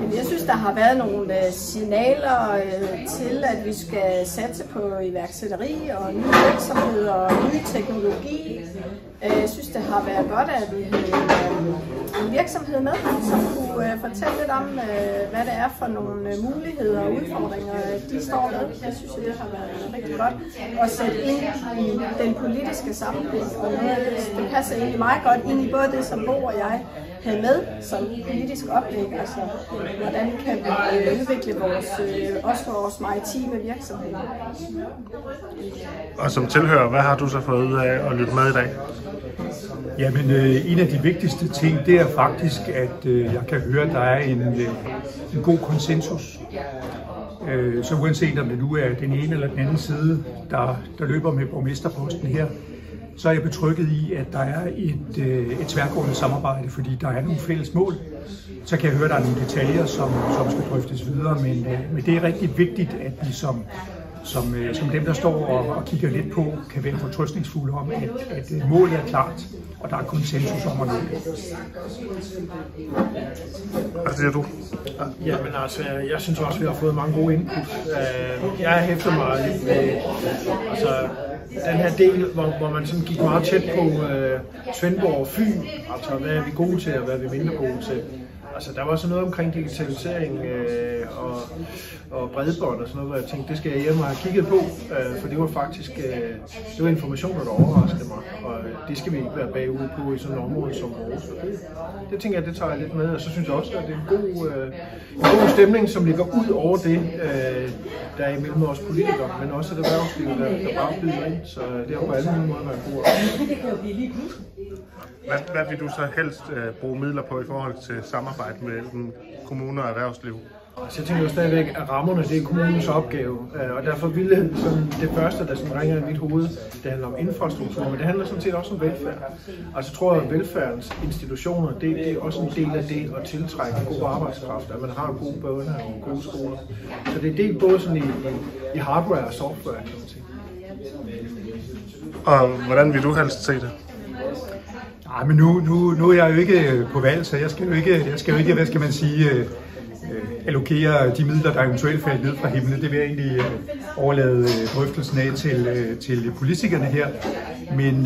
Jeg synes, der har været nogle signaler til, at vi skal satse på iværksætteri og nye virksomheder og ny teknologi. Jeg synes, det har været godt, at vi havde en virksomhed med, som kunne fortælle lidt om, hvad det er for nogle muligheder og udfordringer, de står med. Jeg synes, det har været rigtig godt at sætte ind i den politiske sammenhæng. Og det passer egentlig meget godt ind i både det, som Bo og jeg havde med som politisk oplæg. Altså, hvordan kan vi udvikle også vores maritime virksomheder. Og som tilhører, hvad har du så fået ud af at lytte med i dag? Jamen, en af de vigtigste ting, det er faktisk, at jeg kan høre, at der er en god konsensus. Så uanset om det nu er den ene eller den anden side, der løber med borgmesterposten her, så er jeg betrygget i, at der er et tværgående samarbejde, fordi der er nogle fælles mål. Så kan jeg høre, at der er nogle detaljer, som skal drøftes videre, men det er rigtig vigtigt, at vi som dem, der står og kigger lidt på, kan være fortrøstningsfulde om, at målet er klart, og der er konsensus om at nå det. Hvad siger du? Jamen altså, jeg synes også, vi har fået mange gode input. Jeg hæfter mig lidt med den her del, hvor man sådan gik meget tæt på Svendborg og Fyn. Altså, hvad er vi gode til, og hvad er vi mindre gode til? Altså, der var sådan noget omkring digitalisering og bredbånd og sådan noget, hvor jeg tænkte, det skal jeg hjemme og have kigget på, for det var faktisk det var informationer, der overraskede mig, og det skal vi ikke være bagude på i sådan et område som Aarhus. Det tænker jeg, det tager jeg lidt med, og så synes jeg også, at det er en god stemning, som ligger ud over det, der er imellem os politikere, men også et erhvervsliv, der bare byder ind, så det har på alle mulige måder været god. Hvad vil du så helst bruge midler på i forhold til samarbejde mellem kommuner og erhvervsliv? Altså, jeg tænker jo stadigvæk, at rammerne, det er kommunens opgave, og derfor ville sådan, det første, der sådan ringer i mit hoved, det handler om infrastruktur, men det handler sådan set også om velfærd. Altså, jeg tror, at velfærdens institutioner, det er også en del af det at tiltrække god arbejdskraft, at man har gode børnehaver og gode skoler. Så det er delt både sådan i hardware og software, kan man sige. Og hvordan vil du helst se det? Nej, men nu er jeg jo ikke på valg, så jeg skal jo ikke, hvad skal man sige, allokere de midler, der eventuelt falder ned fra himlen. Det vil jeg egentlig overlade drøftelsen af til politikerne her. Men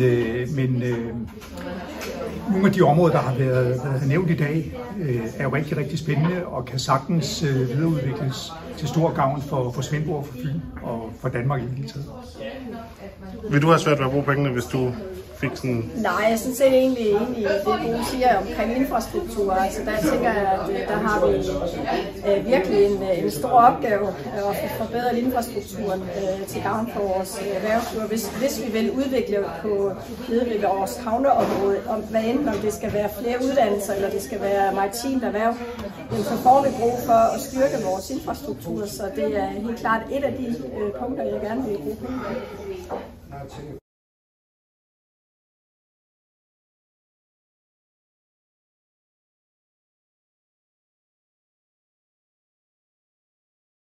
nogle af de områder, der har været nævnt i dag, er jo rigtig, rigtig spændende og kan sagtens videreudvikles til stor gavn for Svendborg og for Fyn og for Danmark i det hele taget. Vil du have svært ved at bruge pengene, hvis du fik sådan... Nej, jeg synes egentlig enig i det, Bo siger omkring infrastruktur. Altså, der tænker jeg, at der har vi virkelig en stor opgave at forbedre infrastrukturen til gavn for vores erhvervsliv. Hvis vi vil udvikle vores havneområde, hvad enten om det skal være flere uddannelser eller det skal være maritimt erhverv, så får vi brug for at styrke vores infrastruktur. Så det er helt klart et af de punkter, jeg gerne vil bruge.